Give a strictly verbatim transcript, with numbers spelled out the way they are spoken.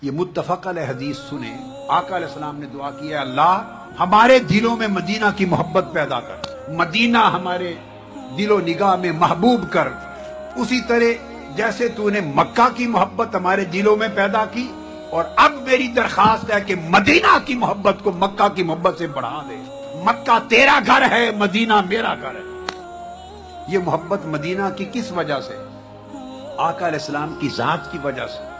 ये मुत्तफक अलैह हदीस सुने। आका अलैहिस्सलाम ने दुआ की है, अल्लाह हमारे दिलों में मदीना की मोहब्बत पैदा कर, मदीना हमारे दिलो निगाह में महबूब कर, उसी तरह जैसे तूने मक्का की मोहब्बत हमारे दिलों में पैदा की, और अब मेरी दरखास्त है कि मदीना की मोहब्बत को मक्का की मोहब्बत से बढ़ा दे। मक्का तेरा घर है, मदीना मेरा घर है। ये मोहब्बत मदीना की किस वजह से? आका अलैहिस्सलाम की जात की वजह से।